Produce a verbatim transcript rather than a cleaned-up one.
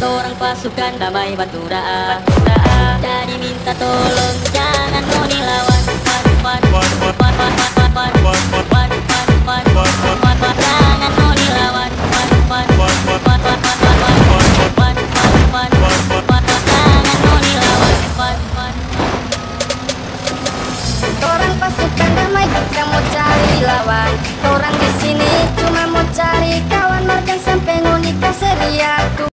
Katorang pasukan damai Batura. Jadi minta tolong jangan mau dilawan. Wan, wan,